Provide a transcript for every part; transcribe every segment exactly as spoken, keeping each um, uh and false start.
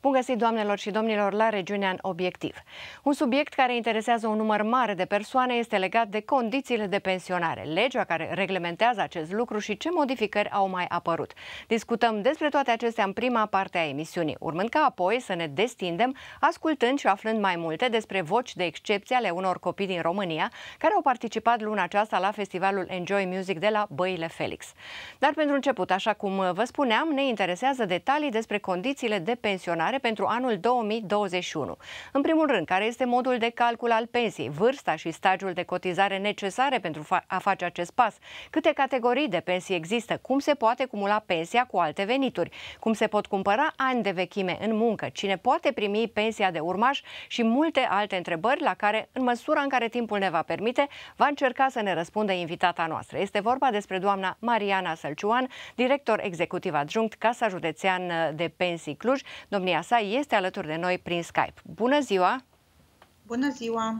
Bun găsit, doamnelor și domnilor, la Regiunea în Obiectiv. Un subiect care interesează un număr mare de persoane este legat de condițiile de pensionare, legea care reglementează acest lucru și ce modificări au mai apărut. Discutăm despre toate acestea în prima parte a emisiunii, urmând ca apoi să ne destindem, ascultând și aflând mai multe despre voci de excepție ale unor copii din România care au participat luna aceasta la festivalul Enjoy Music de la Băile Felix. Dar pentru început, așa cum vă spuneam, ne interesează detalii despre condițiile de pensionare pentru anul două mii douăzeci și unu. În primul rând, care este modul de calcul al pensiei, vârsta și stagiul de cotizare necesare pentru a face acest pas, câte categorii de pensii există, cum se poate cumula pensia cu alte venituri, cum se pot cumpăra ani de vechime în muncă, cine poate primi pensia de urmaș și multe alte întrebări la care, în măsura în care timpul ne va permite, va încerca să ne răspundă invitata noastră. Este vorba despre doamna Mariana Sălciuan, director executiv adjunct Casa Județean de Pensii Cluj. Domnia sa este alături de noi prin Skype. Bună ziua! Bună ziua!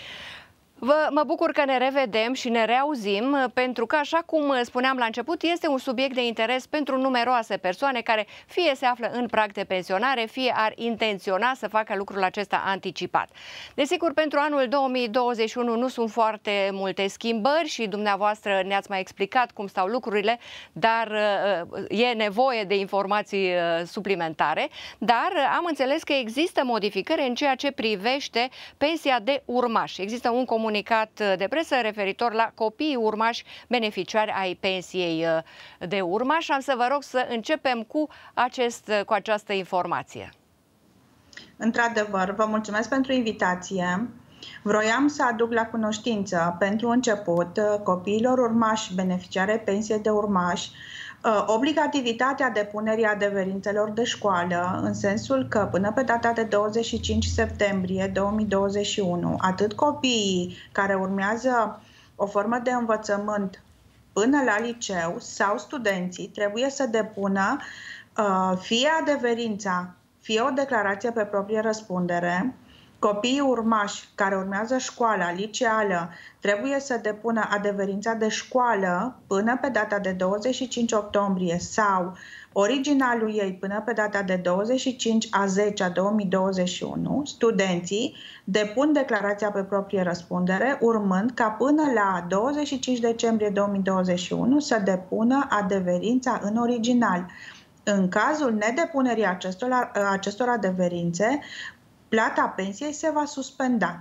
Vă, mă bucur că ne revedem și ne reauzim, pentru că, așa cum spuneam la început, este un subiect de interes pentru numeroase persoane care fie se află în prag de pensionare, fie ar intenționa să facă lucrul acesta anticipat. Desigur, pentru anul două mii douăzeci și unu nu sunt foarte multe schimbări și dumneavoastră ne-ați mai explicat cum stau lucrurile, dar e nevoie de informații suplimentare. Dar am înțeles că există modificări în ceea ce privește pensia de urmaș. Există un comunicat comunicat de presă referitor la copiii urmași beneficiari ai pensiei de urmași. Am să vă rog să începem cu, acest, cu această informație. Într-adevăr, vă mulțumesc pentru invitație. Vroiam să aduc la cunoștință, pentru început, copiilor urmași beneficiari ai pensiei de urmași, obligativitatea depunerii adeverințelor de școală, în sensul că până pe data de douăzeci și cinci septembrie două mii douăzeci și unu, atât copiii care urmează o formă de învățământ până la liceu sau studenții trebuie să depună fie adeverința, fie o declarație pe proprie răspundere. Copiii urmași care urmează școala liceală trebuie să depună adeverința de școală până pe data de douăzeci și cinci octombrie sau originalul ei până pe data de douăzeci și cinci a zecea două mii douăzeci și unu. Studenții depun declarația pe proprie răspundere, urmând ca până la douăzeci și cinci decembrie două mii douăzeci și unu să depună adeverința în original. În cazul nedepunerii acestor, acestor adeverințe, plata pensiei se va suspenda.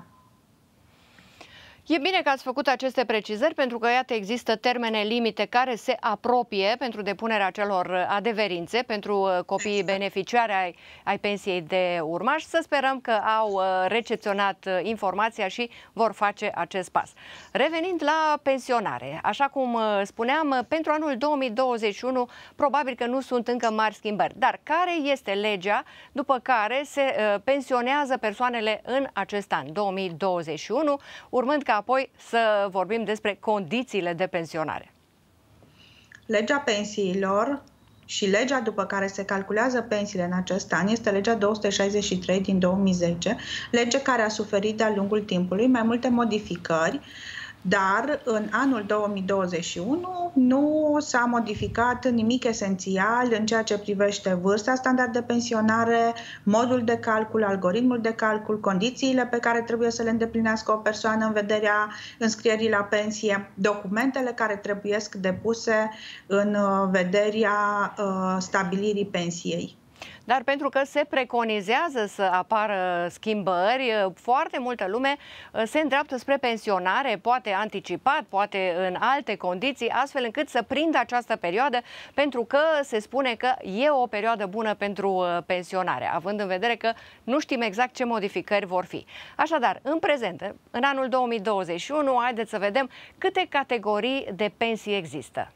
E bine că ați făcut aceste precizări, pentru că, iată, există termene limite care se apropie pentru depunerea acelor adeverințe pentru copiii beneficiari ai, ai pensiei de urmaș. Să sperăm că au recepționat informația și vor face acest pas. Revenind la pensionare, așa cum spuneam, pentru anul două mii douăzeci și unu probabil că nu sunt încă mari schimbări. Dar care este legea după care se pensionează persoanele în acest an, două mii douăzeci și unu, urmând ca apoi să vorbim despre condițiile de pensionare? Legea pensiilor și legea după care se calculează pensiile în acest an este legea două sute șaizeci și trei din două mii zece, lege care a suferit de-a lungul timpului mai multe modificări, dar în anul două mii douăzeci și unu nu s-a modificat nimic esențial în ceea ce privește vârsta standard de pensionare, modul de calcul, algoritmul de calcul, condițiile pe care trebuie să le îndeplinească o persoană în vederea înscrierii la pensie, documentele care trebuie depuse în vederea stabilirii pensiei. Dar pentru că se preconizează să apară schimbări, foarte multă lume se îndreaptă spre pensionare, poate anticipat, poate în alte condiții, astfel încât să prindă această perioadă, pentru că se spune că e o perioadă bună pentru pensionare, având în vedere că nu știm exact ce modificări vor fi. Așadar, în prezent, în anul două mii douăzeci și unu, haideți să vedem câte categorii de pensii există.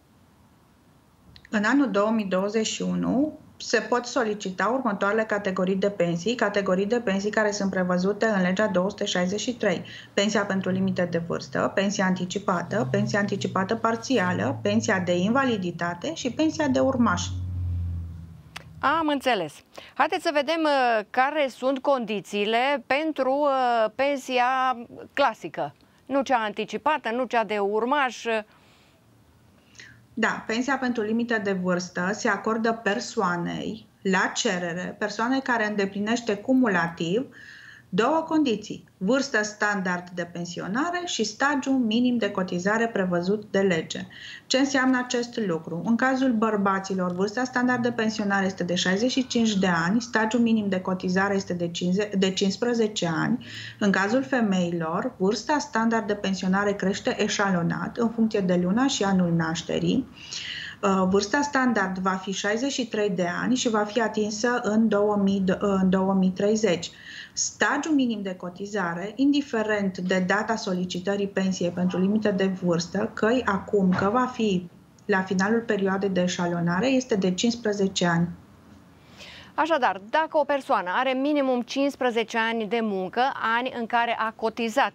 În anul două mii douăzeci și unu se pot solicita următoarele categorii de pensii, categorii de pensii care sunt prevăzute în legea două sute șaizeci și trei. Pensia pentru limite de vârstă, pensia anticipată, pensia anticipată parțială, pensia de invaliditate și pensia de urmaș. Am înțeles. Haideți să vedem uh, care sunt condițiile pentru uh, pensia clasică. Nu cea anticipată, nu cea de urmaș. Da, pensia pentru limită de vârstă se acordă persoanei la cerere persoane care îndeplinește cumulativ două condiții: vârstă standard de pensionare și stagiul minim de cotizare prevăzut de lege. Ce înseamnă acest lucru? În cazul bărbaților, vârsta standard de pensionare este de șaizeci și cinci de ani, stagiul minim de cotizare este de cincisprezece ani. În cazul femeilor, vârsta standard de pensionare crește eșalonat în funcție de luna și anul nașterii. Vârsta standard va fi șaizeci și trei de ani și va fi atinsă în două mii treizeci. Stagiul minim de cotizare, indiferent de data solicitării pensiei pentru limită de vârstă, că acum că va fi la finalul perioadei de eșalonare, este de cincisprezece ani. Așadar, dacă o persoană are minimum cincisprezece ani de muncă, ani în care a cotizat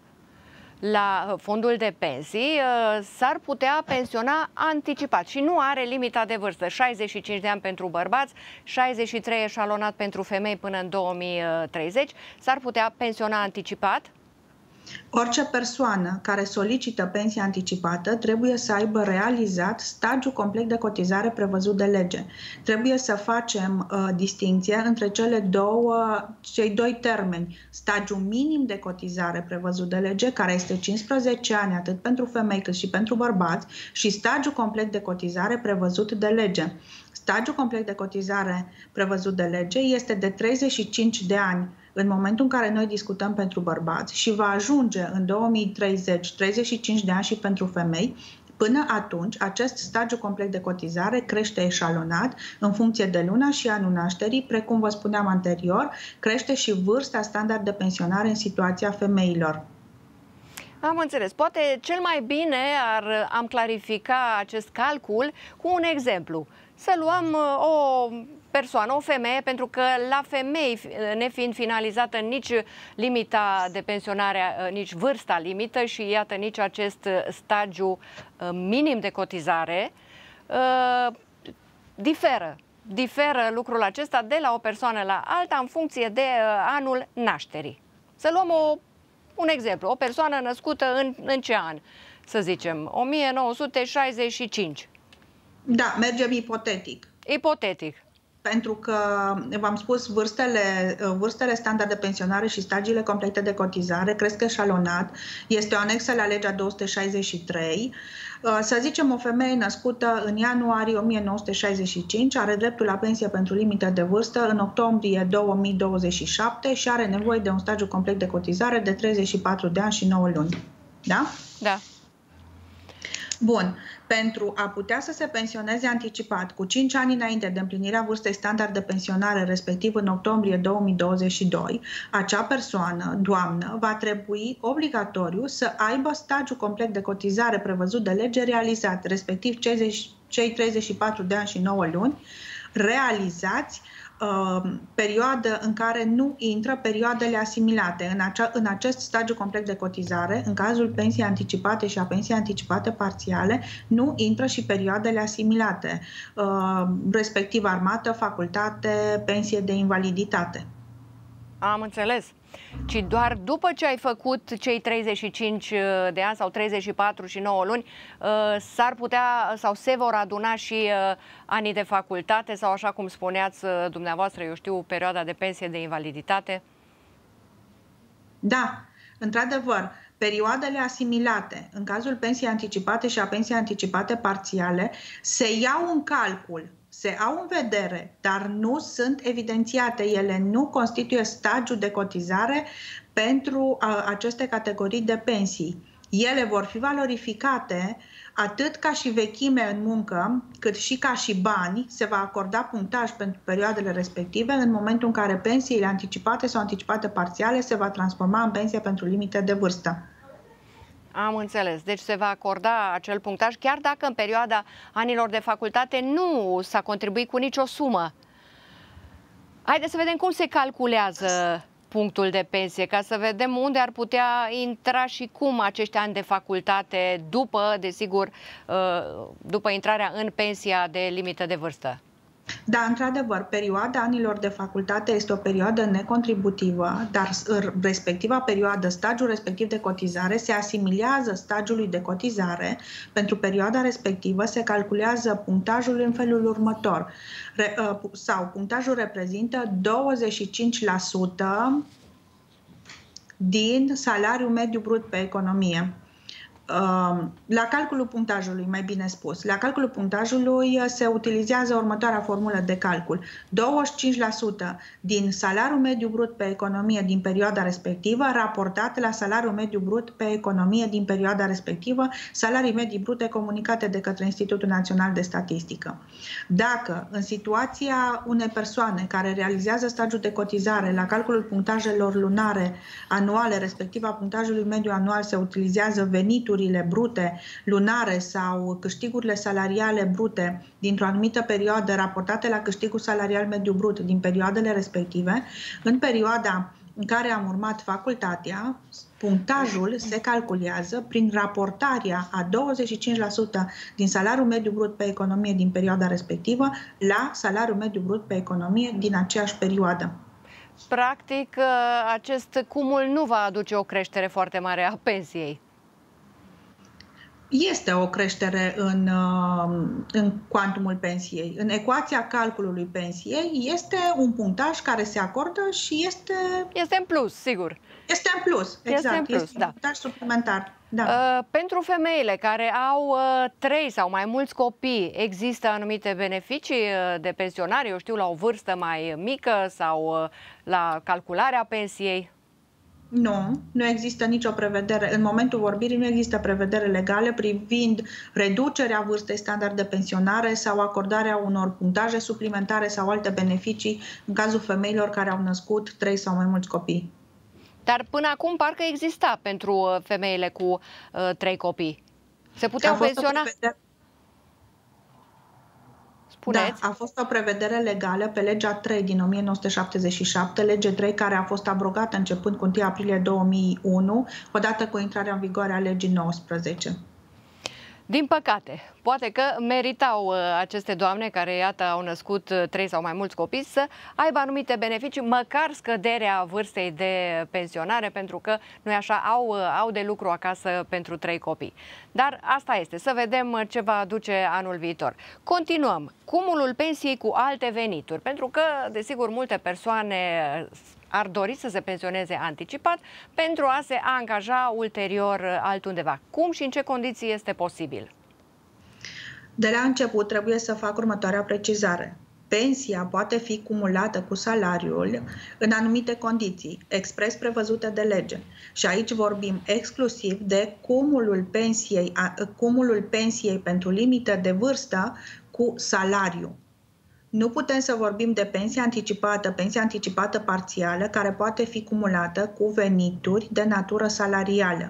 la fondul de pensii, s-ar putea pensiona anticipat și nu are limita de vârstă. șaizeci și cinci de ani pentru bărbați, șaizeci și trei eșalonat pentru femei până în două mii treizeci. S-ar putea pensiona anticipat? Orice persoană care solicită pensie anticipată trebuie să aibă realizat stagiul complet de cotizare prevăzut de lege. Trebuie să facem uh, distinție între cele două, cei doi termeni. Stagiul minim de cotizare prevăzut de lege, care este cincisprezece ani atât pentru femei cât și pentru bărbați, și stagiul complet de cotizare prevăzut de lege. Stagiul complet de cotizare prevăzut de lege este de treizeci și cinci de ani în momentul în care noi discutăm pentru bărbați și va ajunge în două mii treizeci treizeci și cinci de ani și pentru femei. Până atunci, acest stagiu complet de cotizare crește eșalonat în funcție de luna și anul nașterii, precum vă spuneam anterior, crește și vârsta standard de pensionare în situația femeilor. Am înțeles. Poate cel mai bine ar, am clarifica acest calcul cu un exemplu. Să luăm o persoană, o femeie, pentru că la femei, nefiind finalizată nici limita de pensionare, nici vârsta limită și iată nici acest stagiu minim de cotizare, diferă. Diferă lucrul acesta de la o persoană la alta în funcție de anul nașterii. Să luăm o, un exemplu. O persoană născută în, în ce an? Să zicem, o mie nouă sute șaizeci și cinci. Da, mergem ipotetic. Ipotetic. Pentru că, v-am spus, vârstele, vârstele standard de pensionare și stagiile complete de cotizare cresc eșalonat. Este o anexă la legea două sute șaizeci și trei. Să zicem, o femeie născută în ianuarie o mie nouă sute șaizeci și cinci are dreptul la pensie pentru limită de vârstă în octombrie două mii douăzeci și șapte și are nevoie de un stagiu complet de cotizare de treizeci și patru de ani și nouă luni. Da? Da. Bun. Pentru a putea să se pensioneze anticipat cu cinci ani înainte de împlinirea vârstei standard de pensionare, respectiv în octombrie două mii douăzeci și doi, acea persoană, doamnă, va trebui obligatoriu să aibă stagiul complet de cotizare prevăzut de lege realizat, respectiv cei treizeci și patru de ani și nouă luni, realizați Uh, perioadă în care nu intră perioadele asimilate. În, acea, în acest stagiu complet de cotizare, în cazul pensiei anticipate și a pensiei anticipate parțiale, nu intră și perioadele asimilate, uh, respectiv armată, facultate, pensie de invaliditate. Am înțeles. Ci doar după ce ai făcut cei treizeci și cinci de ani sau treizeci și patru și nouă luni, s-ar putea sau se vor aduna și anii de facultate sau, așa cum spuneați dumneavoastră, eu știu, perioada de pensie de invaliditate? Da, într-adevăr, perioadele asimilate, în cazul pensiei anticipate și a pensiei anticipate parțiale, se iau în calcul, se au în vedere, dar nu sunt evidențiate. Ele nu constituie stagiul de cotizare pentru a, aceste categorii de pensii. Ele vor fi valorificate atât ca și vechime în muncă, cât și ca și bani. Se va acorda punctaj pentru perioadele respective în momentul în care pensiile anticipate sau anticipate parțiale se va transforma în pensie pentru limite de vârstă. Am înțeles. Deci se va acorda acel punctaj, chiar dacă în perioada anilor de facultate nu s-a contribuit cu nicio sumă. Haideți să vedem cum se calculează punctul de pensie, ca să vedem unde ar putea intra și cum acești ani de facultate, după, desigur, după intrarea în pensia de limită de vârstă. Da, într-adevăr, perioada anilor de facultate este o perioadă necontributivă, dar respectiva perioadă, stagiul respectiv de cotizare, se asimilează stagiului de cotizare. Pentru perioada respectivă se calculează punctajul în felul următor, sau punctajul reprezintă douăzeci și cinci la sută din salariul mediu brut pe economie. La calculul punctajului, mai bine spus, la calculul punctajului se utilizează următoarea formulă de calcul. douăzeci și cinci la sută din salariul mediu brut pe economie din perioada respectivă raportat la salariul mediu brut pe economie din perioada respectivă, salarii medii brute comunicate de către Institutul Național de Statistică. Dacă în situația unei persoane care realizează stagiul de cotizare la calculul punctajelor lunare anuale, respectiv a punctajului mediu anual, se utilizează venituri brute lunare sau câștigurile salariale brute dintr-o anumită perioadă raportate la câștigul salarial mediu brut din perioadele respective, în perioada în care am urmat facultatea, punctajul se calculează prin raportarea a douăzeci și cinci la sută din salariul mediu brut pe economie din perioada respectivă la salariul mediu brut pe economie din aceeași perioadă. Practic, acest cumul nu va aduce o creștere foarte mare a pensiei. Este o creștere în, în cuantumul pensiei. În ecuația calculului pensiei este un punctaj care se acordă și este... Este în plus, sigur. Este în plus, exact. Este în plus, este un da. punctaj suplimentar. Da. Uh, pentru femeile care au uh, trei sau mai mulți copii, există anumite beneficii uh, de pensionare, eu știu, la o vârstă mai mică sau uh, la calcularea pensiei? Nu, nu există nicio prevedere. În momentul vorbirii nu există prevedere legale privind reducerea vârstei standard de pensionare sau acordarea unor punctaje suplimentare sau alte beneficii în cazul femeilor care au născut trei sau mai mulți copii. Dar până acum parcă exista pentru femeile cu uh, trei copii. Se puteau pensiona? Da, a fost o prevedere legală pe legea trei din o mie nouă sute șaptezeci și șapte, lege trei care a fost abrogată începând cu întâi aprilie două mii unu, odată cu intrarea în vigoare a legii nouăsprezece. Din păcate, poate că meritau uh, aceste doamne care, iată, au născut uh, trei sau mai mulți copii să aibă anumite beneficii, măcar scăderea vârstei de pensionare, pentru că, nu-i așa, au, uh, au de lucru acasă pentru trei copii. Dar asta este, să vedem uh, ce va aduce anul viitor. Continuăm. Cumulul pensiei cu alte venituri, pentru că, desigur, multe persoane ar dori să se pensioneze anticipat pentru a se angaja ulterior altundeva. Cum și în ce condiții este posibil? De la început trebuie să fac următoarea precizare. Pensia poate fi cumulată cu salariul în anumite condiții, expres prevăzute de lege. Și aici vorbim exclusiv de cumulul pensiei, cumulul pensiei pentru limită de vârstă cu salariu. Nu putem să vorbim de pensie anticipată, pensie anticipată parțială, care poate fi cumulată cu venituri de natură salarială.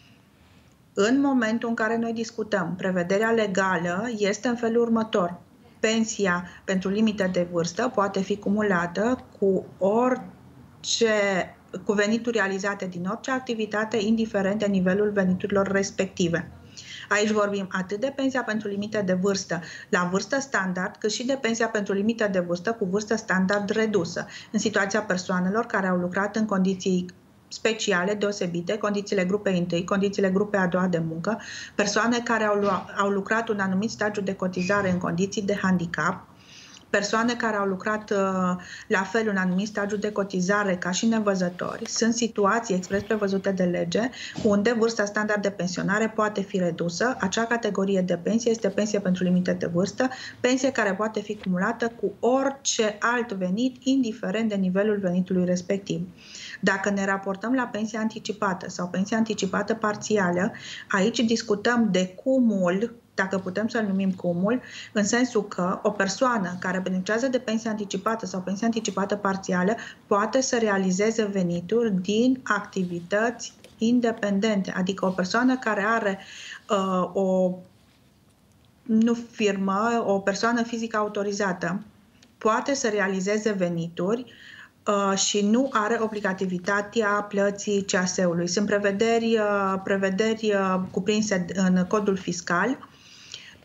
În momentul în care noi discutăm, prevederea legală este în felul următor. Pensia pentru limită de vârstă poate fi cumulată cu orice, cu venituri realizate din orice activitate, indiferent de nivelul veniturilor respective. Aici vorbim atât de pensia pentru limite de vârstă la vârstă standard, cât și de pensia pentru limite de vârstă cu vârstă standard redusă, în situația persoanelor care au lucrat în condiții speciale, deosebite, condițiile grupei întâi, condițiile grupei a doua de muncă, persoane care au, au lucrat un anumit stagiu de cotizare în condiții de handicap, persoane care au lucrat uh, la fel un anumit stagiu de cotizare ca și nevăzători. Sunt situații expres prevăzute de lege unde vârsta standard de pensionare poate fi redusă. Acea categorie de pensie este pensie pentru limite de vârstă, pensie care poate fi cumulată cu orice alt venit, indiferent de nivelul venitului respectiv. Dacă ne raportăm la pensia anticipată sau pensia anticipată parțială, aici discutăm de cumul, dacă putem să-l numim cumul, în sensul că o persoană care beneficiază de pensie anticipată sau pensie anticipată parțială poate să realizeze venituri din activități independente, adică o persoană care are uh, o nu firmă, o persoană fizică autorizată poate să realizeze venituri uh, și nu are obligativitatea plății C A S-ului. Sunt prevederi, uh, prevederi uh, cuprinse în codul fiscal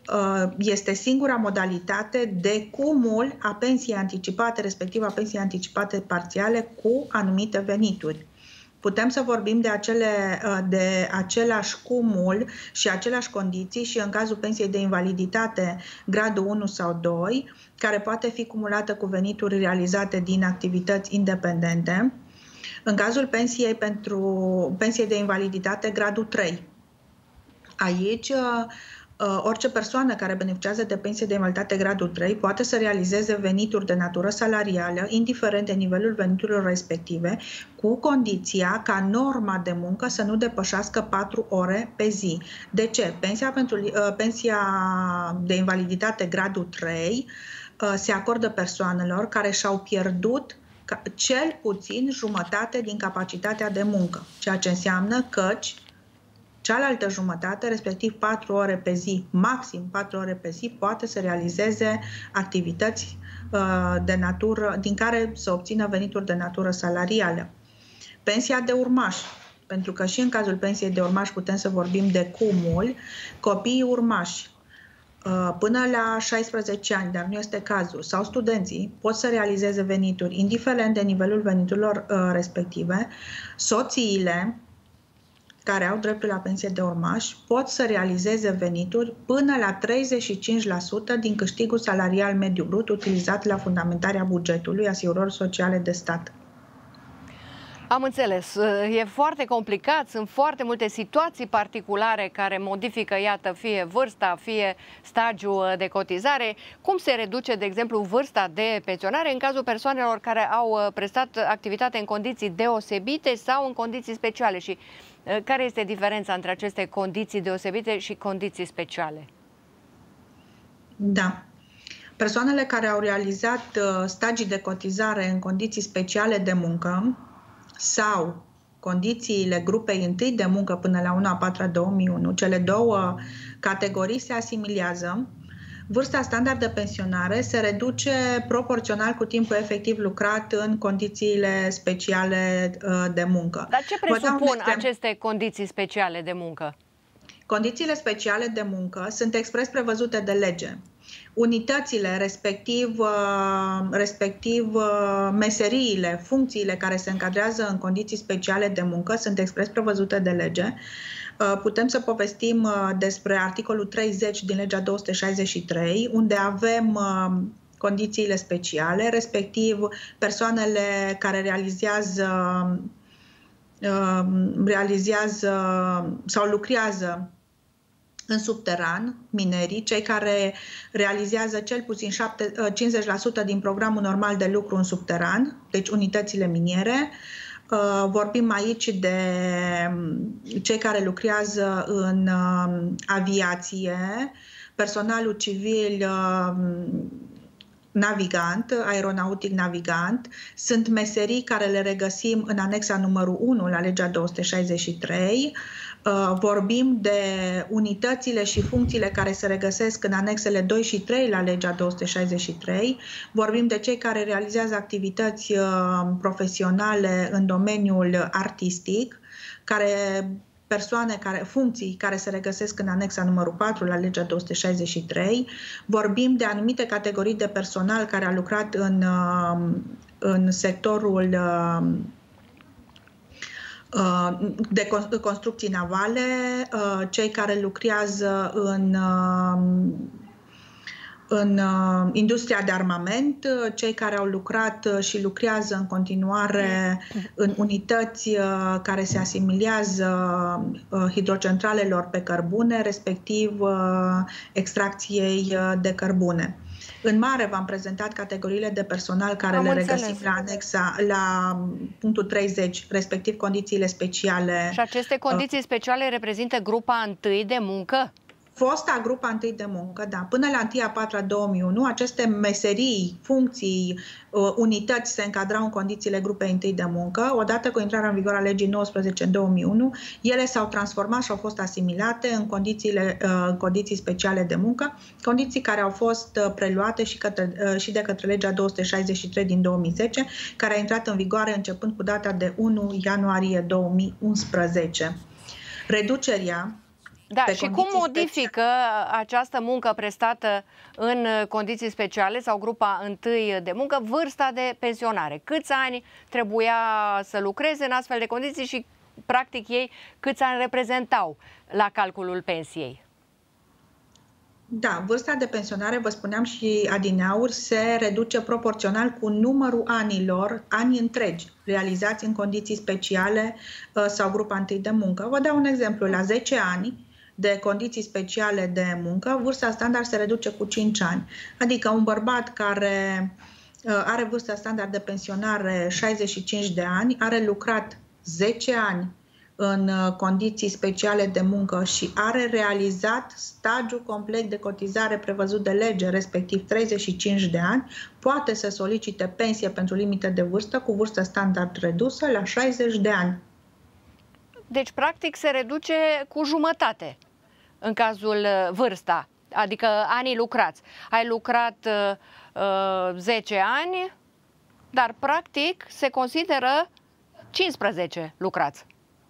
este singura modalitate de cumul a pensiei anticipate, respectiv a pensiei anticipate parțiale cu anumite venituri. Putem să vorbim de, acele, de același cumul și aceleași condiții și în cazul pensiei de invaliditate gradul unu sau doi, care poate fi cumulată cu venituri realizate din activități independente. În cazul pensiei, pentru, pensiei de invaliditate gradul trei. Aici, orice persoană care beneficiază de pensie de invaliditate gradul trei poate să realizeze venituri de natură salarială, indiferent de nivelul veniturilor respective, cu condiția ca norma de muncă să nu depășească patru ore pe zi. De ce? Pensia, pentru, pensia de invaliditate gradul trei se acordă persoanelor care și-au pierdut cel puțin jumătate din capacitatea de muncă, ceea ce înseamnă căci cealaltă jumătate, respectiv patru ore pe zi, maxim patru ore pe zi, poate să realizeze activități uh, de natură, din care să obțină venituri de natură salarială. Pensia de urmaș, pentru că și în cazul pensiei de urmaș putem să vorbim de cumul, copiii urmași uh, până la șaisprezece ani, dar nu este cazul, sau studenții pot să realizeze venituri, indiferent de nivelul veniturilor uh, respective. Soțiile care au dreptul la pensie de urmaș pot să realizeze venituri până la treizeci și cinci la sută din câștigul salarial mediu brut utilizat la fundamentarea bugetului asigurări sociale de stat. Am înțeles. E foarte complicat, sunt foarte multe situații particulare care modifică, iată, fie vârsta, fie stagiul de cotizare. Cum se reduce, de exemplu, vârsta de pensionare în cazul persoanelor care au prestat activitate în condiții deosebite sau în condiții speciale? Și care este diferența între aceste condiții deosebite și condiții speciale? Da. Persoanele care au realizat stagii de cotizare în condiții speciale de muncă sau condițiile grupei întâi de muncă până la unu a patra două mii unu, cele două categorii se asimilează. Vârsta standard de pensionare se reduce proporțional cu timpul efectiv lucrat în condițiile speciale de muncă. Dar ce presupun aceste condiții speciale de muncă? Condițiile speciale de muncă sunt expres prevăzute de lege. Unitățile, respectiv, respectiv meseriile, funcțiile care se încadrează în condiții speciale de muncă sunt expres prevăzute de lege. Putem să povestim despre articolul treizeci din legea două sute șaizeci și trei, unde avem condițiile speciale, respectiv persoanele care realizează, realizează sau lucrează în subteran, minerii, cei care realizează cel puțin cincizeci la sută din programul normal de lucru în subteran, deci unitățile miniere. Vorbim aici de cei care lucrează în aviație, personalul civil navigant, aeronautic navigant. Sunt meserii care le regăsim în anexa numărul unu la legea două sute șaizeci și trei. Vorbim de unitățile și funcțiile care se regăsesc în anexele doi și trei la legea două sute șaizeci și trei. Vorbim de cei care realizează activități profesionale în domeniul artistic, care persoane, care, funcții care se regăsesc în anexa numărul patru la legea două sute șaizeci și trei. Vorbim de anumite categorii de personal care a lucrat în, în sectorul de construcții navale, cei care lucrează în, în industria de armament, cei care au lucrat și lucrează în continuare în unități care se asimilează hidrocentralelor pe cărbune, respectiv extracției de cărbune. În mare v-am prezentat categoriile de personal care Am le înțeles. regăsim la anexa, la punctul treizeci, respectiv condițiile speciale. Și aceste condiții speciale reprezintă grupa întâi de muncă? Fosta grupa întâi de muncă, da. Până la unu a patra două mii unu, aceste meserii, funcții, unități se încadrau în condițiile grupei întâi de muncă. Odată cu intrarea în vigoare a legii nouăsprezece în două mii unu, ele s-au transformat și au fost asimilate în condițiile, în condiții speciale de muncă, condiții care au fost preluate și, către, și de către legea două sute șaizeci și trei din două mii zece, care a intrat în vigoare începând cu data de unu ianuarie două mii unsprezece. Reducerea Da, și cum modifică speciale această muncă prestată în condiții speciale sau grupa întâi de muncă vârsta de pensionare? Câți ani trebuia să lucreze în astfel de condiții și, practic, ei câți ani reprezentau la calculul pensiei? Da, vârsta de pensionare, vă spuneam și adineauri, se reduce proporțional cu numărul anilor, ani întregi, realizați în condiții speciale sau grupa întâi de muncă. Vă dau un exemplu. La zece ani de condiții speciale de muncă, vârsta standard se reduce cu cinci ani. Adică un bărbat care are vârsta standard de pensionare șaizeci și cinci de ani, are lucrat zece ani în condiții speciale de muncă și are realizat stagiul complet de cotizare prevăzut de lege, respectiv treizeci și cinci de ani, poate să solicite pensie pentru limite de vârstă cu vârstă standard redusă la șaizeci de ani. Deci, practic, se reduce cu jumătate în cazul vârsta, adică anii lucrați. Ai lucrat uh, zece ani, dar, practic, se consideră cincisprezece lucrați.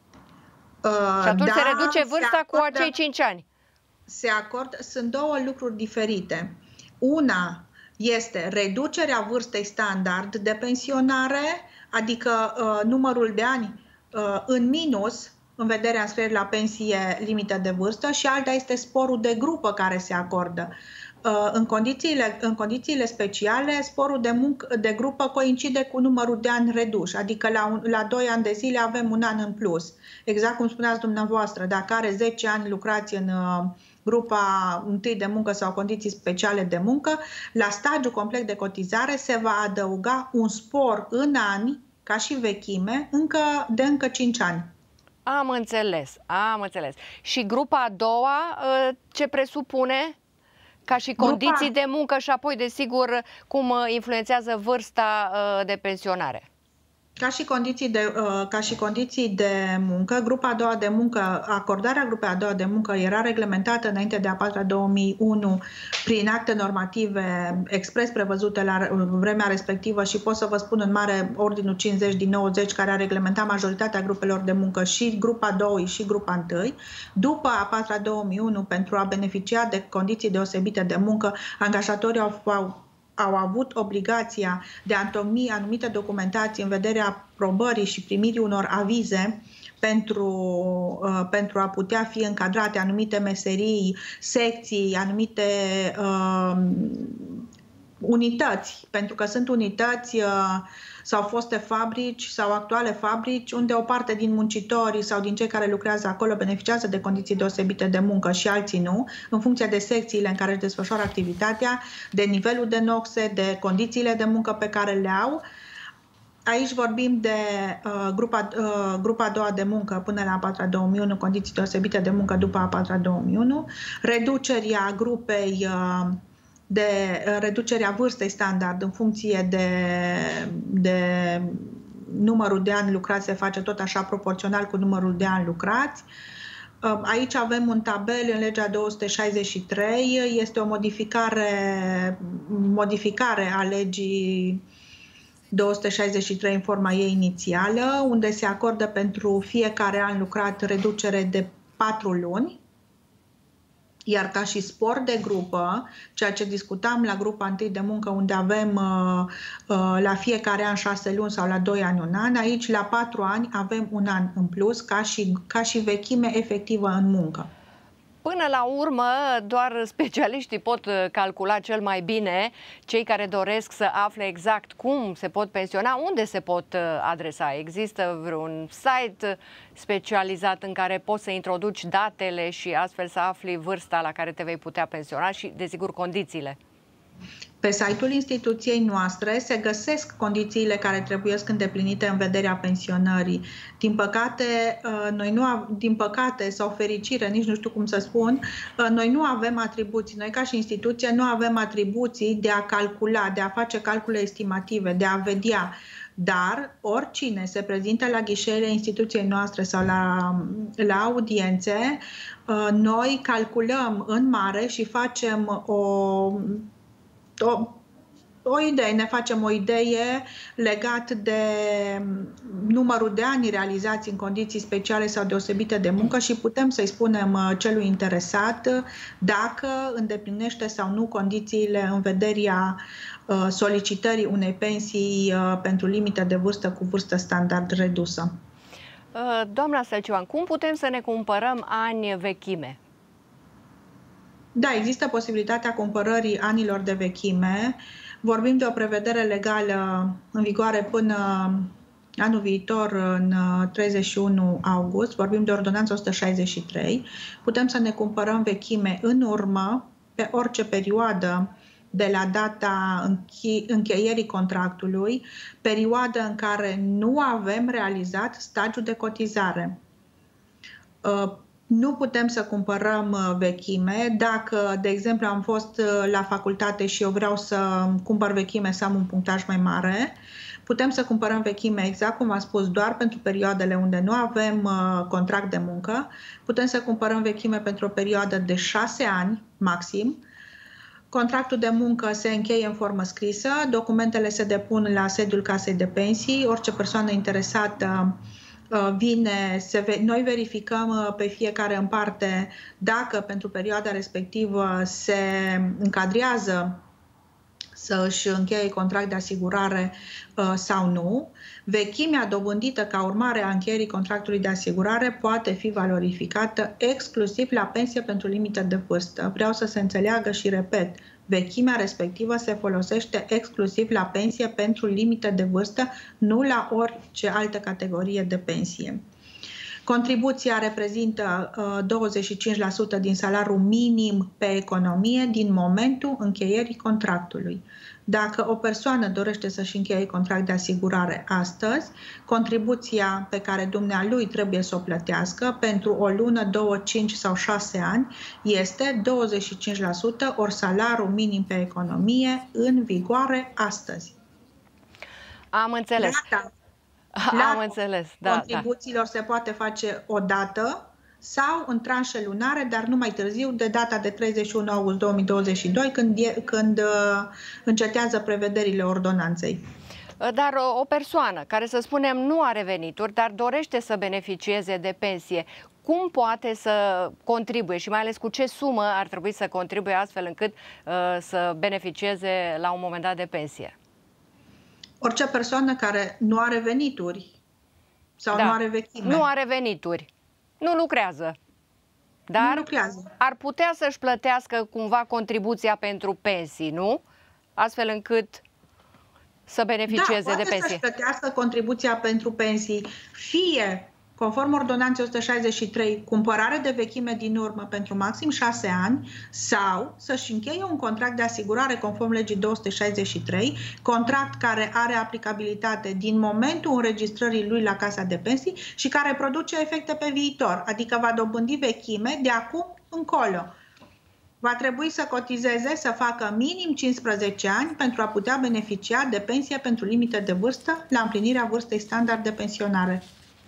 Uh, și atunci da, se reduce vârsta se acordă, cu acei cinci ani. Se acordă, sunt două lucruri diferite. Una este reducerea vârstei standard de pensionare, adică uh, numărul de ani uh, în minus, în vederea înscrierii la pensie limită de vârstă, și alta este sporul de grupă care se acordă. În condițiile, în condițiile speciale, sporul de, muncă, de grupă coincide cu numărul de ani reduși, adică la, un, la doi ani de zile avem un an în plus. Exact cum spuneați dumneavoastră, dacă are zece ani lucrați în uh, grupa întâi de muncă sau condiții speciale de muncă, la stagiul complet de cotizare se va adăuga un spor în ani, ca și vechime, încă, de încă cinci ani. Am înțeles, am înțeles. Și grupa a doua, ce presupune? Ca și condiții grupa... de muncă și apoi, desigur, cum influențează vârsta de pensionare. Ca și, condiții de, ca și condiții de muncă, grupa a doua de muncă, acordarea grupei a doua de muncă era reglementată înainte de a patra două mii unu prin acte normative expres prevăzute la vremea respectivă și pot să vă spun în mare ordinul cincizeci din nouăzeci, care a reglementat majoritatea grupelor de muncă, și grupa doi și grupa unu. După a patra două mii unu, pentru a beneficia de condiții deosebite de muncă, angajatorii au, au au avut obligația de a întocmi anumite documentații în vederea aprobării și primirii unor avize pentru, uh, pentru a putea fi încadrate anumite meserii, secții, anumite uh, unități, pentru că sunt unități uh, sau foste fabrici sau actuale fabrici unde o parte din muncitorii sau din cei care lucrează acolo beneficiază de condiții deosebite de muncă și alții nu, în funcție de secțiile în care își desfășoară activitatea, de nivelul de noxe, de condițiile de muncă pe care le au. Aici vorbim de uh, grupa, uh, grupa a doua de muncă până la a patra două mii unu, condiții deosebite de muncă după a patra două mii unu, reducerea grupei uh, de reducerea vârstei standard în funcție de, de numărul de ani lucrați se face tot așa proporțional cu numărul de ani lucrați. Aici avem un tabel în legea două sute șaizeci și trei, este o modificare, modificare a legii două sute șaizeci și trei în forma ei inițială, unde se acordă pentru fiecare an lucrat reducere de patru luni. Iar ca și spor de grupă, ceea ce discutam la grupa întâi de muncă, unde avem uh, uh, la fiecare an șase luni sau la doi ani un an, aici la patru ani avem un an în plus ca și, ca și vechime efectivă în muncă. Până la urmă, doar specialiștii pot calcula cel mai bine, cei care doresc să afle exact cum se pot pensiona, unde se pot adresa. Există vreun site specializat în care poți să introduci datele și astfel să afli vârsta la care te vei putea pensiona și, desigur, condițiile? Pe site-ul instituției noastre se găsesc condițiile care trebuie îndeplinite în vederea pensionării. Din păcate, noi nu, din păcate sau fericire, nici nu știu cum să spun, noi nu avem atribuții. Noi ca și instituție nu avem atribuții de a calcula, de a face calcule estimative, de a vedea. Dar oricine se prezintă la ghișeele instituției noastre sau la, la audiențe, noi calculăm în mare și facem o O, o idee, ne facem o idee legat de numărul de ani realizați în condiții speciale sau deosebite de muncă și putem să-i spunem celui interesat dacă îndeplinește sau nu condițiile în vederea solicitării unei pensii pentru limită de vârstă cu vârstă standard redusă. Doamna Sălcioan, cum putem să ne cumpărăm ani vechime? Da, există posibilitatea cumpărării anilor de vechime. Vorbim de o prevedere legală în vigoare până anul viitor, în treizeci și unu august. Vorbim de ordonanța o sută șaizeci și trei. Putem să ne cumpărăm vechime în urmă, pe orice perioadă de la data încheierii contractului, perioadă în care nu avem realizat stagiul de cotizare. Nu putem să cumpărăm vechime dacă, de exemplu, am fost la facultate și eu vreau să cumpăr vechime să am un punctaj mai mare. Putem să cumpărăm vechime, exact cum am spus, doar pentru perioadele unde nu avem contract de muncă. Putem să cumpărăm vechime pentru o perioadă de șase ani maxim. Contractul de muncă se încheie în formă scrisă, documentele se depun la sediul Casei de Pensii, orice persoană interesată vine, se, noi verificăm pe fiecare în parte dacă pentru perioada respectivă se încadrează să își încheie contract de asigurare sau nu. Vechimea dobândită ca urmare a încheierii contractului de asigurare poate fi valorificată exclusiv la pensie pentru limită de vârstă. Vreau să se înțeleagă și repet, vechimea respectivă se folosește exclusiv la pensie pentru limită de vârstă, nu la orice altă categorie de pensie. Contribuția reprezintă douăzeci și cinci la sută din salariul minim pe economie din momentul încheierii contractului. Dacă o persoană dorește să-și încheie contract de asigurare astăzi, contribuția pe care dumnealui trebuie să o plătească pentru o lună, două, cinci sau șase ani este douăzeci și cinci la sută ori salariul minim pe economie în vigoare astăzi. Am înțeles. Data, Am înțeles. Da, contribuțiilor da. se poate face o dată sau în tranșe lunare, dar nu mai târziu de data de treizeci și unu august două mii douăzeci și doi, când, e, când uh, încetează prevederile ordonanței. Dar o, o persoană care, să spunem, nu are venituri, dar dorește să beneficieze de pensie, cum poate să contribuie și mai ales cu ce sumă ar trebui să contribuie astfel încât uh, să beneficieze la un moment dat de pensie? Orice persoană care nu are venituri sau da, nu are vechime. Nu are venituri. Nu lucrează, dar nu lucrează. ar putea să-și plătească cumva contribuția pentru pensii, nu? Astfel încât să beneficieze da, de pensie. Da, să-și plătească contribuția pentru pensii, fie conform ordonanței o sută șaizeci și trei, cumpărare de vechime din urmă pentru maxim șase ani sau să-și încheie un contract de asigurare conform legii două sute șaizeci și trei, contract care are aplicabilitate din momentul înregistrării lui la Casa de Pensii și care produce efecte pe viitor, adică va dobândi vechime de acum încolo. Va trebui să cotizeze, să facă minim cincisprezece ani pentru a putea beneficia de pensie pentru limită de vârstă la împlinirea vârstei standard de pensionare.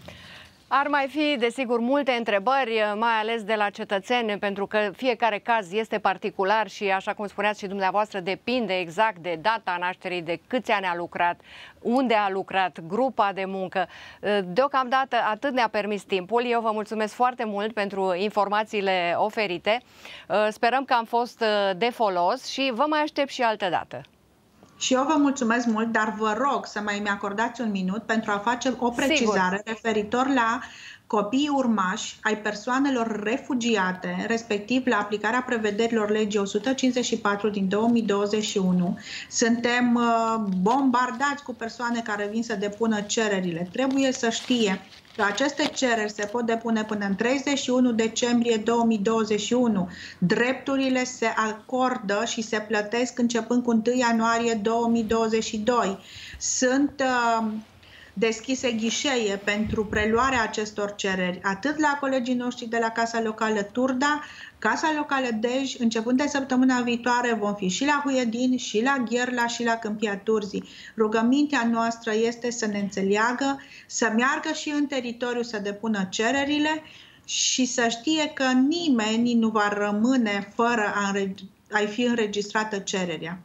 Ar mai fi, desigur, multe întrebări, mai ales de la cetățeni, pentru că fiecare caz este particular și, așa cum spuneați și dumneavoastră, depinde exact de data nașterii, de câți ani a lucrat, unde a lucrat, grupa de muncă. Deocamdată atât ne-a permis timpul. Eu vă mulțumesc foarte mult pentru informațiile oferite. Sperăm că am fost de folos și vă mai aștept și altă dată. Și eu vă mulțumesc mult, dar vă rog să mai mi-acordați un minut pentru a face o precizare Sigur. referitor la copiii urmași ai persoanelor refugiate, respectiv la aplicarea prevederilor legii o sută cincizeci și patru din două mii douăzeci și unu. Suntem bombardați cu persoane care vin să depună cererile. Trebuie să știe că aceste cereri se pot depune până în treizeci și unu decembrie două mii douăzeci și unu. Drepturile se acordă și se plătesc începând cu întâi ianuarie două mii douăzeci și doi. Sunt uh, deschise ghișee pentru preluarea acestor cereri, atât la colegii noștri de la Casa Locală Turda, Casa Locală Dej, începând de săptămâna viitoare vom fi și la Huiedin, și la Gherla, și la Câmpia Turzii. Rugămintea noastră este să ne înțeleagă, să meargă și în teritoriu să depună cererile și să știe că nimeni nu va rămâne fără a, a fi înregistrată cererea.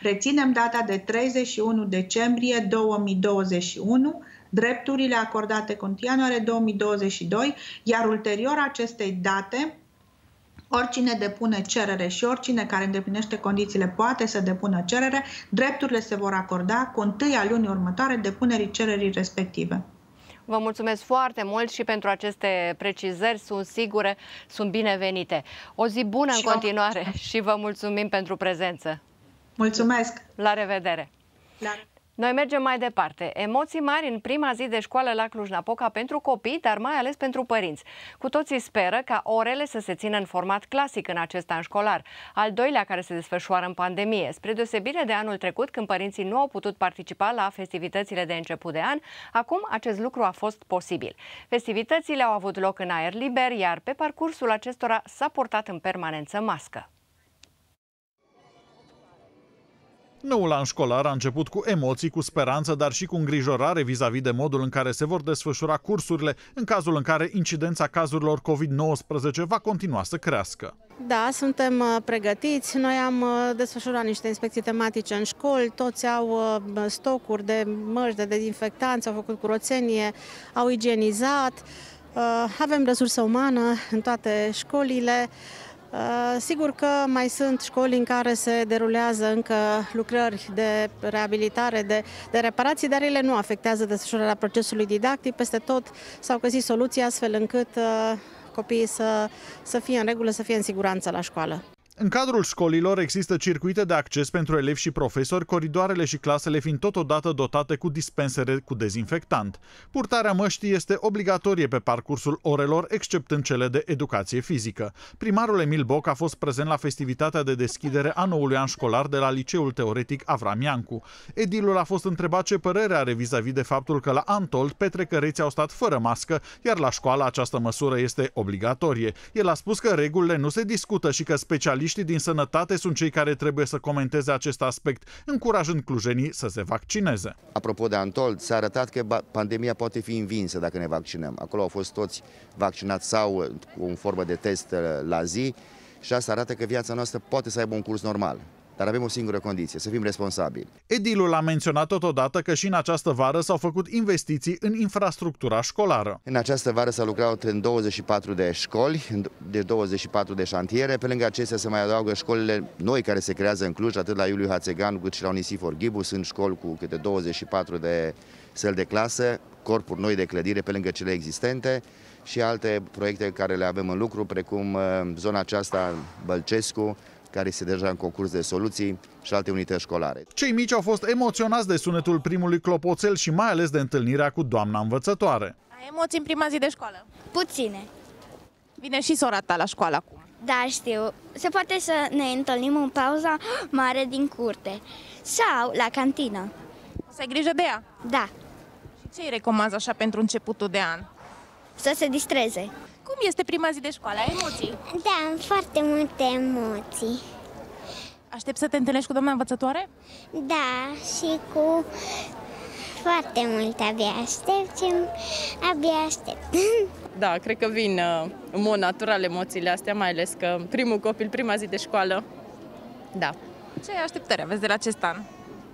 Reținem data de treizeci și unu decembrie două mii douăzeci și unu, drepturile acordate cu unu ianuarie două mii douăzeci și doi, iar ulterior acestei date, oricine depune cerere și oricine care îndeplinește condițiile poate să depună cerere, drepturile se vor acorda cu întâia lunii următoare depunerii cererii respective. Vă mulțumesc foarte mult și pentru aceste precizări, sunt sigure, sunt binevenite. O zi bună și în continuare și vă mulțumim pentru prezență. Mulțumesc! La revedere! La... Noi mergem mai departe. Emoții mari în prima zi de școală la Cluj-Napoca pentru copii, dar mai ales pentru părinți. Cu toții speră ca orele să se țină în format clasic în acest an școlar, al doilea care se desfășoară în pandemie. Spre deosebire de anul trecut, când părinții nu au putut participa la festivitățile de început de an, acum acest lucru a fost posibil. Festivitățile au avut loc în aer liber, iar pe parcursul acestora s-a portat în permanență mască. Noul an școlar a început cu emoții, cu speranță, dar și cu îngrijorare vis-a-vis de modul în care se vor desfășura cursurile în cazul în care incidența cazurilor COVID nouăsprezece va continua să crească. Da, suntem pregătiți. Noi am desfășurat niște inspecții tematice în școli, toți au stocuri de măști, de dezinfectanți, au făcut curățenie, au igienizat, avem resursă umană în toate școlile. Sigur că mai sunt școli în care se derulează încă lucrări de reabilitare, de, de reparații, dar ele nu afectează desfășurarea procesului didactic. Peste tot s-au găsit soluții astfel încât uh, copiii să, să fie în regulă, să fie în siguranță la școală. În cadrul școlilor există circuite de acces pentru elevi și profesori, coridoarele și clasele fiind totodată dotate cu dispensere cu dezinfectant. Purtarea măștii este obligatorie pe parcursul orelor, exceptând cele de educație fizică. Primarul Emil Boc a fost prezent la festivitatea de deschidere a noului an școlar de la Liceul Teoretic Avram Iancu. Edilul a fost întrebat ce părere are vis-a-vis de faptul că la Antold petrecăreții au stat fără mască, iar la școală această măsură este obligatorie. El a spus că regulile nu se discută și că specialiștii din sănătate sunt cei care trebuie să comenteze acest aspect, încurajând clujenii să se vaccineze. Apropo de Antold, s-a arătat că pandemia poate fi învinsă dacă ne vaccinăm. Acolo au fost toți vaccinați sau cu o formă de test la zi și asta arată că viața noastră poate să aibă un curs normal. Dar avem o singură condiție, să fim responsabili. Edilul a menționat totodată că și în această vară s-au făcut investiții în infrastructura școlară. În această vară s-a lucrat în douăzeci și patru de școli, de douăzeci și patru de șantiere. Pe lângă acestea se mai adaugă școlile noi care se creează în Cluj, atât la Iuliu Hațegan cât și la Unisifor Ghibu. Sunt școli cu câte douăzeci și patru de săli de clasă, corpuri noi de clădire pe lângă cele existente și alte proiecte care le avem în lucru, precum zona aceasta Bălcescu, care este deja în concurs de soluții și alte unități școlare. Cei mici au fost emoționați de sunetul primului clopoțel și mai ales de întâlnirea cu doamna învățătoare. Ai emoții în prima zi de școală? Puține. Vine și sora ta la școală acum. Da, știu. Se poate să ne întâlnim în pauza mare din curte sau la cantină. O să ai grijă de ea? Da. Și ce îi recomanzi așa pentru începutul de an? Să se distreze. Cum este prima zi de școală? Ai emoții? Da, am foarte multe emoții. Aștept să te întâlnești cu doamna învățătoare? Da, și cu foarte multe abia aștept și abia aștept. Da, cred că vin în mod natural emoțiile astea, mai ales că primul copil, prima zi de școală. Da. Ce așteptări aveți de la acest an?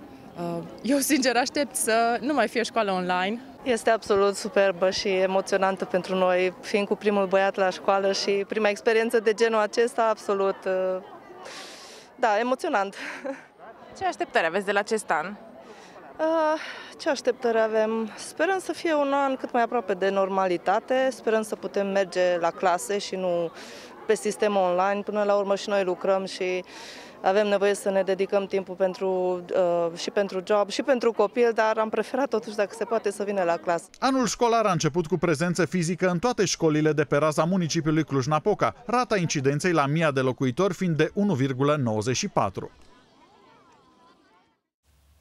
Eu sincer aștept să nu mai fie școală online. Este absolut superbă și emoționantă pentru noi, fiind cu primul băiat la școală și prima experiență de genul acesta, absolut, da, emoționant. Ce așteptări aveți de la acest an? Ce așteptări avem? Sperăm să fie un an cât mai aproape de normalitate, sperăm să putem merge la clase și nu pe sistem online. Până la urmă și noi lucrăm și avem nevoie să ne dedicăm timpul pentru, uh, și pentru job și pentru copil, dar am preferat totuși, dacă se poate, să vină la clasă. Anul școlar a început cu prezență fizică în toate școlile de pe raza municipiului Cluj-Napoca, rata incidenței la mii de locuitori fiind de unu virgulă nouăzeci și patru.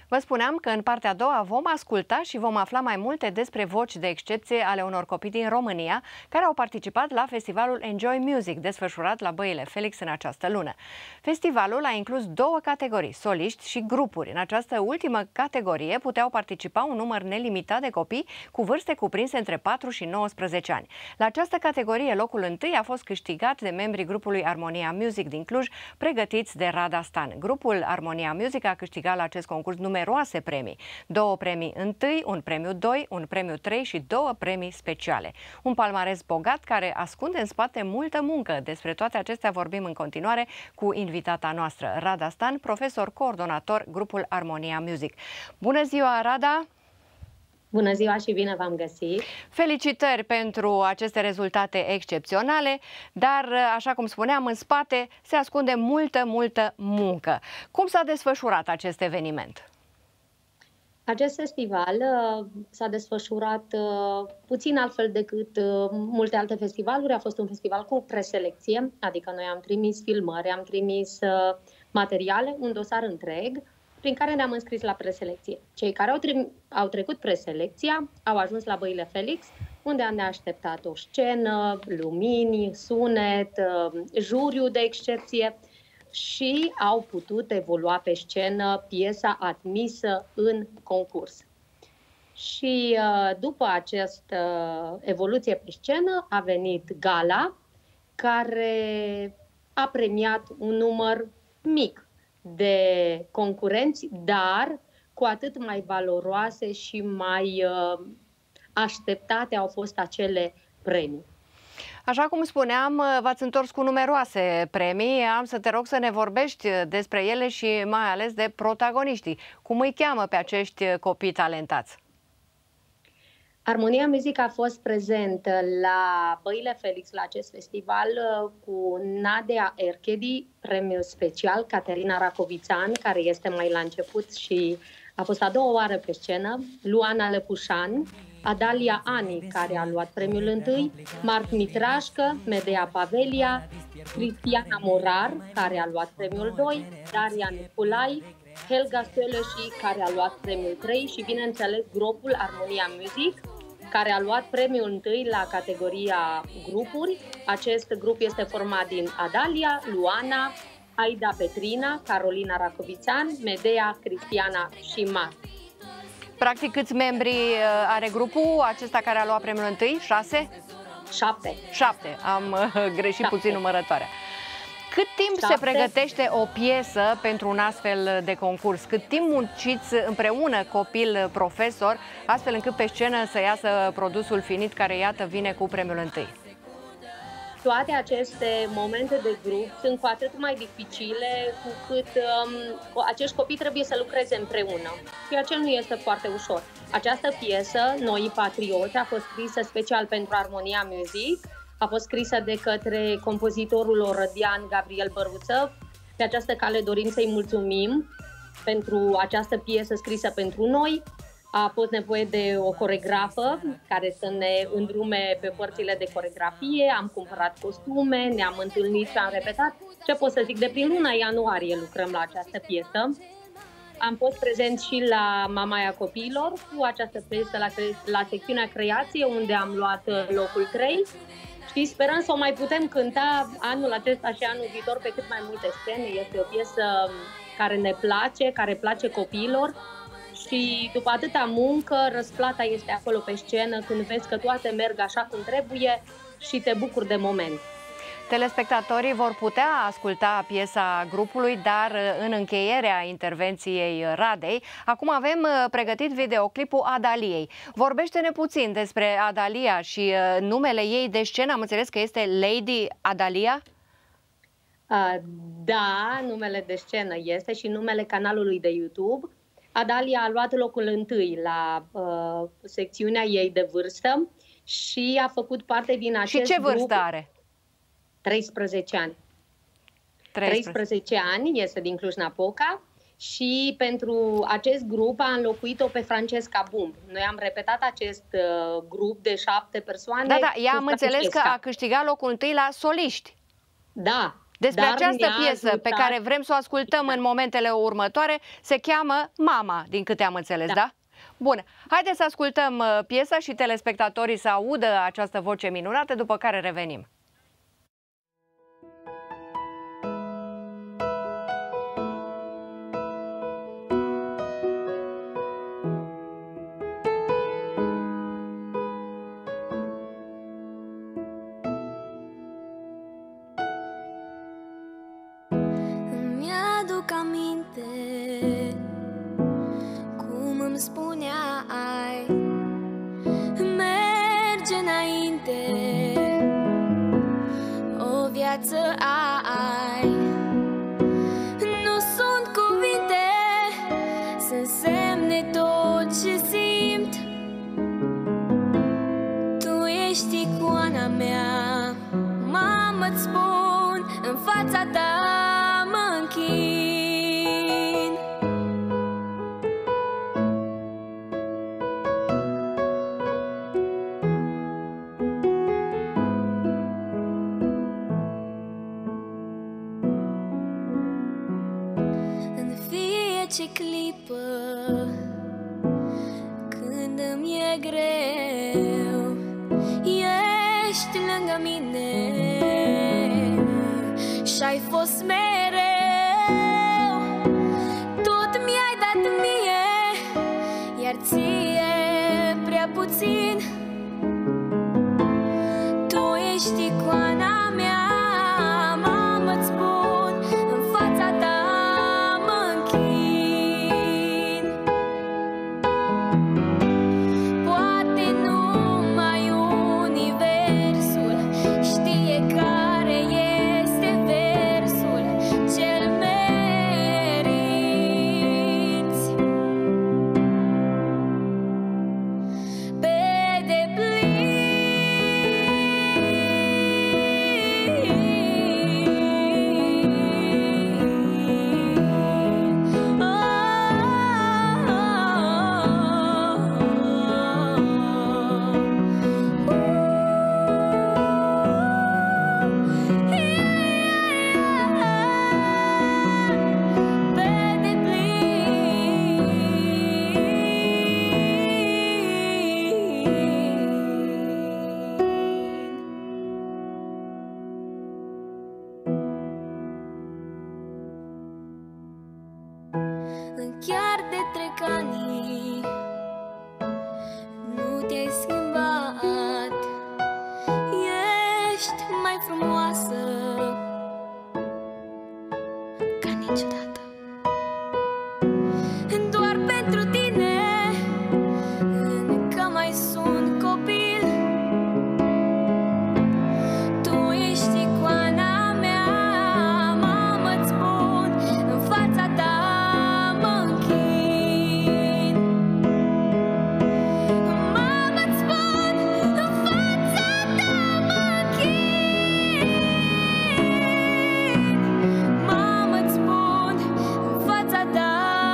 Vă spuneam că în partea a doua vom asculta și vom afla mai multe despre voci de excepție ale unor copii din România care au participat la festivalul Enjoy Music, desfășurat la Băile Felix în această lună. Festivalul a inclus două categorii, soliști și grupuri. În această ultimă categorie puteau participa un număr nelimitat de copii cu vârste cuprinse între patru și nouăsprezece ani. La această categorie, locul întâi a fost câștigat de membrii grupului Armonia Music din Cluj, pregătiți de Rada Stan. Grupul Armonia Music a câștigat la acest concurs numeroase premii. Două premii întâi, un premiu doi, un premiu trei și două premii speciale. Un palmares bogat care ascunde în spate multă muncă. Despre toate acestea vorbim în continuare cu invitata noastră, Rada Stan, profesor coordonator grupul Armonia Music. Bună ziua, Rada! Bună ziua și bine v-am găsit! Felicitări pentru aceste rezultate excepționale, dar, așa cum spuneam, în spate se ascunde multă, multă muncă. Cum s-a desfășurat acest eveniment? Acest festival uh, s-a desfășurat uh, puțin altfel decât uh, multe alte festivaluri. A fost un festival cu preselecție, adică noi am trimis filmări, am trimis uh, materiale, un dosar întreg, prin care ne-am înscris la preselecție. Cei care au, au trecut preselecția au ajuns la Băile Felix, unde ne-a așteptat o scenă, lumini, sunet, juriu de excepție și au putut evolua pe scenă piesa admisă în concurs. Și după această evoluție pe scenă a venit gala, care a premiat un număr mic de concurenți, dar cu atât mai valoroase și mai uh, așteptate au fost acele premii. Așa cum spuneam, v-ați întors cu numeroase premii. Am să te rog să ne vorbești despre ele și mai ales de protagoniștii. Cum îi cheamă pe acești copii talentați? Armonia Music a fost prezentă la Băile Felix, la acest festival, cu Nadia Erchedi, premiu special, Caterina Racovițan, care este mai la început și a fost a doua oară pe scenă, Luana Lăpușan, Adalia Ani, care a luat premiul întâi, Marc Mitrașcă, Medea Pavelia, Cristiana Morar, care a luat premiul doi, Daria Niculai, Helga Sălăși, care a luat premiul trei și, bineînțeles, grupul Armonia Music, care a luat premiul întâi la categoria grupuri. Acest grup este format din Adalia, Luana, Aida Petrina, Carolina Racovițan, Medea, Cristiana și Mar. Practic, câți membri are grupul acesta care a luat premiul întâi? Șase? Șapte. Șapte. Am greșit Șapte. puțin numărătoarea. Cât timp Șapte. se pregătește o piesă pentru un astfel de concurs? Cât timp munciți împreună copil-profesor, astfel încât pe scenă să iasă produsul finit care, iată, vine cu premiul întâi? Toate aceste momente de grup sunt cu atât mai dificile cu cât um, acești copii trebuie să lucreze împreună, ceea ce nu este foarte ușor. Această piesă, Noi Patrioți, a fost scrisă special pentru Armonia Music, a fost scrisă de către compozitorul orădian Gabriel Băruță. Pe această cale dorim să-i mulțumim pentru această piesă scrisă pentru noi. A fost nevoie de o coregrafă care să ne îndrume pe părțile de coregrafie, am cumpărat costume, ne-am întâlnit și am repetat. Ce pot să zic, de prin luna ianuarie lucrăm la această piesă. Am fost prezent și la Mamaia Copiilor cu această piesă la, la secțiunea creație, unde am luat locul trei. Și sperăm să o mai putem cânta anul acesta și anul viitor pe cât mai multe scene. Este o piesă care ne place, care place copiilor și după atâta muncă, răsplata este acolo pe scenă când vezi că toate merg așa cum trebuie și te bucuri de moment. Telespectatorii vor putea asculta piesa grupului, dar în încheierea intervenției Radei, acum avem pregătit videoclipul Adaliei. Vorbește-ne puțin despre Adalia și numele ei de scenă. Am înțeles că este Lady Adalia? Da, numele de scenă este și numele canalului de YouTube. Adalia a luat locul întâi la uh, secțiunea ei de vârstă și a făcut parte din acest grup. Și ce vârstă grup. are? treisprezece ani. treisprezece ani, este din Cluj-Napoca și pentru acest grup a înlocuit-o pe Francesca Bumb. Noi am repetat acest uh, grup de șapte persoane. Da, da, ea am înțeles că a câștigat locul întâi la soliști. Da, Despre Dar această ne-a piesă ajutat... pe care vrem să o ascultăm în momentele următoare se cheamă Mama, din câte am înțeles, da? da? Bun, haideți să ascultăm piesa și telespectatorii să audă această voce minunată, după care revenim. Mi-aduc aminte cum îmi spunea ai, merge înainte, o viață ai. Nu sunt cuvinte, sunt semne tot ce simt. Tu ești icoana mea, mamă-ți spun, în fața ta mă închin. În fiecare clipă, când îmi e greu, ești lângă mine și-ai fost mereu. Tot mi-ai dat mie, iar ție prea puțin. Tu ești icoana mea, mamă-ți spun, în fața ta mă închin. Poate numai universul știe care este versul cel meriți pe deplin. Chiar de trec ani, nu te-ai schimbat. Ești mai frumoasă ca niciodată. Doar pentru tine încă mai sunt copil. Tu ești icoana mea, mamă-ți spun, în fața ta mă închin. Mamă-ți spun, în fața ta mă închin. Mamă-ți spun, în fața ta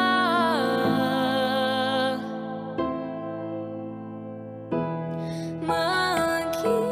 mă închin.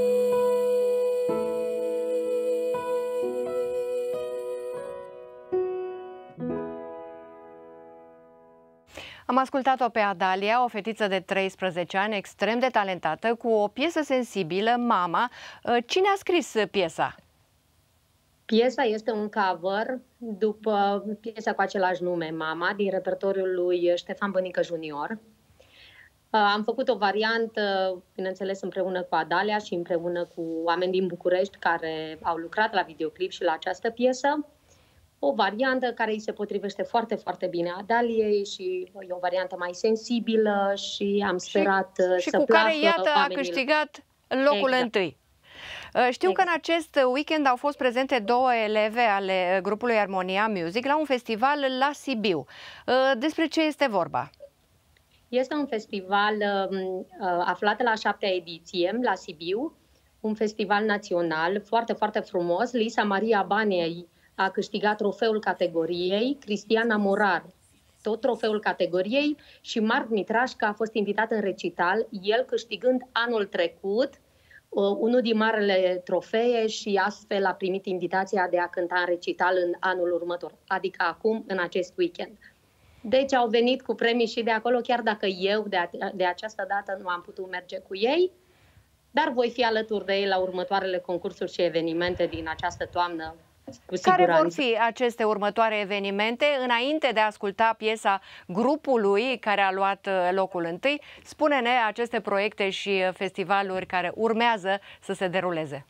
Am ascultat-o pe Adalia, o fetiță de treisprezece ani, extrem de talentată, cu o piesă sensibilă, Mama. Cine a scris piesa? Piesa este un cover după piesa cu același nume, Mama, din repertoriul lui Ștefan Bănică junior. Am făcut o variantă, bineînțeles, împreună cu Adalia și împreună cu oameni din București care au lucrat la videoclip și la această piesă. O variantă care îi se potrivește foarte, foarte bine Adaliei și e o variantă mai sensibilă și am sperat și, să și cu placă care, iată, a oamenilor. câștigat locul Exact. întâi. Știu exact. că în acest weekend au fost prezente două eleve ale grupului Armonia Music la un festival la Sibiu. Despre ce este vorba? Este un festival uh, aflat la a șaptea ediție la Sibiu, un festival național foarte, foarte frumos. Lisa Maria Banei a câștigat trofeul categoriei, Cristiana Morar tot trofeul categoriei și Marc Mitrașca a fost invitat în recital, el câștigând anul trecut uh, unul din marele trofee și astfel a primit invitația de a cânta în recital în anul următor, adică acum, în acest weekend. Deci au venit cu premii și de acolo, chiar dacă eu de, a, de această dată nu am putut merge cu ei, dar voi fi alături de ei la următoarele concursuri și evenimente din această toamnă. Cu Care vor fi aceste următoare evenimente? Înainte de a asculta piesa grupului care a luat locul întâi, spune-ne aceste proiecte și festivaluri care urmează să se deruleze.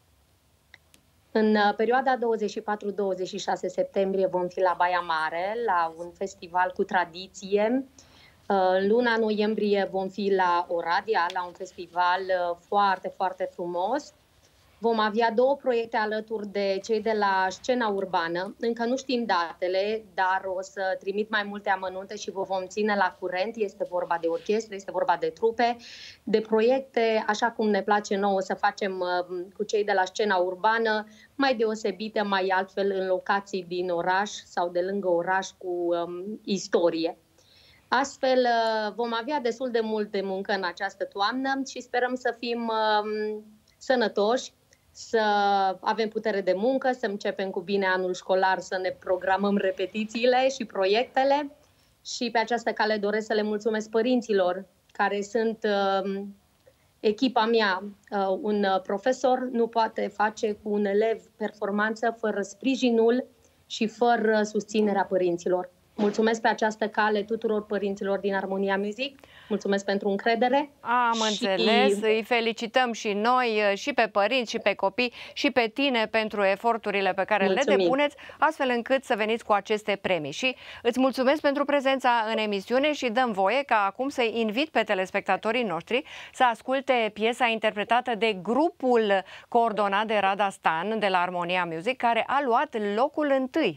În perioada douăzeci și patru douăzeci și șase septembrie vom fi la Baia Mare, la un festival cu tradiție. În luna noiembrie vom fi la Oradea, la un festival foarte, foarte frumos. Vom avea două proiecte alături de cei de la Scena Urbană. Încă nu știm datele, dar o să trimit mai multe amănunte și vă vom ține la curent. Este vorba de orchestră, este vorba de trupe, de proiecte, așa cum ne place nouă să facem cu cei de la Scena Urbană, mai deosebite, mai altfel în locații din oraș sau de lângă oraș cu um, istorie. Astfel vom avea destul de mult de muncă în această toamnă și sperăm să fim um, sănătoși, să avem putere de muncă, să începem cu bine anul școlar, să ne programăm repetițiile și proiectele. Și pe această cale doresc să le mulțumesc părinților, care sunt uh, echipa mea. Uh, un profesor nu poate face cu un elev performanță fără sprijinul și fără susținerea părinților. Mulțumesc pe această cale tuturor părinților din Armonia Music. Mulțumesc pentru încredere. Am și... înțeles. Îi felicităm și noi, și pe părinți, și pe copii, și pe tine pentru eforturile pe care mulțumim. le depuneți, astfel încât să veniți cu aceste premii. Și îți mulțumesc pentru prezența în emisiune și dăm voie ca acum să-i invit pe telespectatorii noștri să asculte piesa interpretată de grupul coordonat de Rada Stan de la Armonia Music, care a luat locul întâi.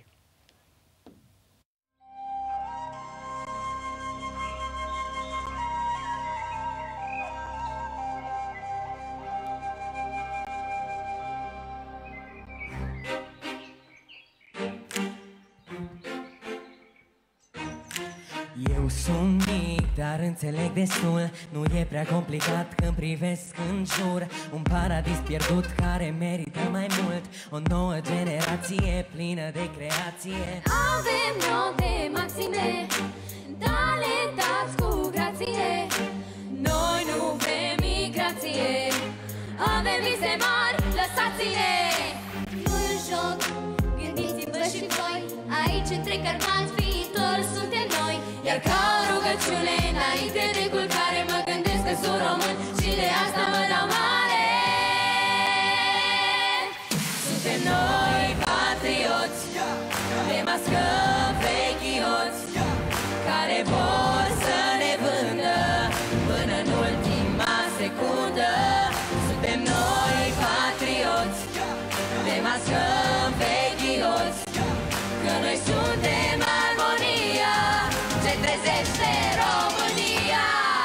Eu sunt mic, dar înțeleg destul. Nu e prea complicat când privesc în jur. Un paradis pierdut care merită mai mult. O nouă generație plină de creație. Avem note maxime, talentați cu grație. Noi nu vrem migrație, avem vise mari, lăsați-ne. Nu-i un joc, gândiți-vă și voi. Aici între cărmați viitor suntem noi. Iar ca o rugăciune înainte de culcare mă gândesc că sunt român și de asta mă dau mare. Suntem noi patrioți, demascăm vechii hoți care vor să ne vândă până în ultima secundă. Suntem noi patrioți, demascăm vechii hoți, că noi suntem armonia ce trezește România.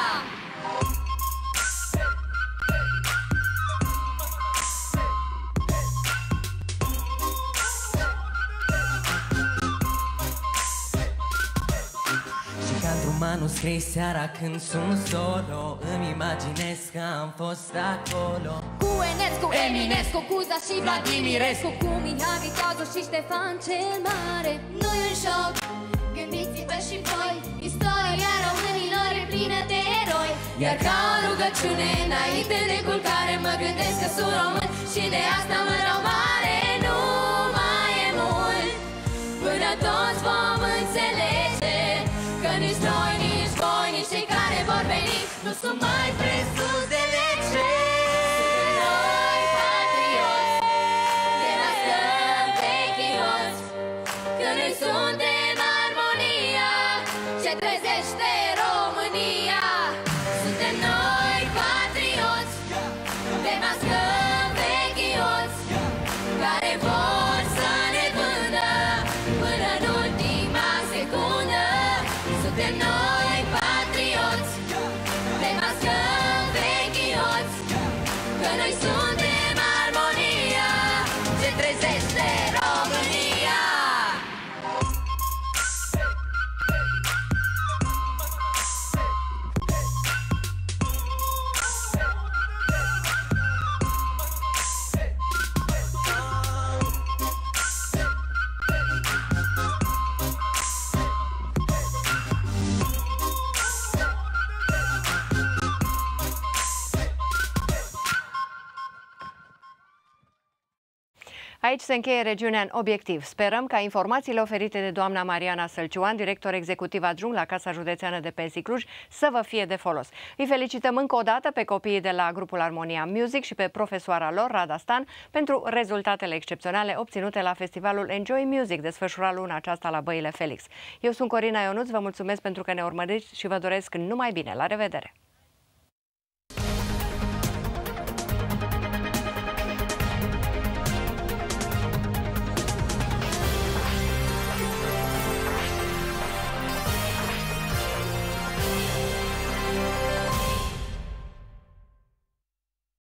Și ca într-un manuscris seara când sunt solo, îmi imaginez că am fost acolo cu Enescu, Eminescu, Cuza și Vladimirescu, cu Mihai Viteazu și Ștefan cel Mare. Nu-i un joc, gândiți-vă și voi, istoria românilor e plină de eroi. Iar ca o rugăciune înainte de culcare mă gândesc că sunt român și de asta mă dau mare. Nu mai e mult până toți vom înțelege că nici noi, nici voi, nici cei care vor veni nu sunt mai presus de lege. Noi patrioți, demascăm vechii hoți, că noi suntem armonia ce trezește România. Suntem noi patrioți, demascăm vechii hoți care vor să ne vândă până în ultima secundă. Suntem noi patrioți, demascăm vechii Aici se încheie regiunea în obiectiv. Sperăm ca informațiile oferite de doamna Mariana Sălciuan, director executiv adjunct la Casa Județeană de Pensii Cluj, să vă fie de folos. Îi felicităm încă o dată pe copiii de la grupul Armonia Music și pe profesoara lor, Rada Stan, pentru rezultatele excepționale obținute la festivalul Enjoy Music, desfășurat luna aceasta la Băile Felix. Eu sunt Corina Ionuț, vă mulțumesc pentru că ne urmăriți și vă doresc numai bine. La revedere!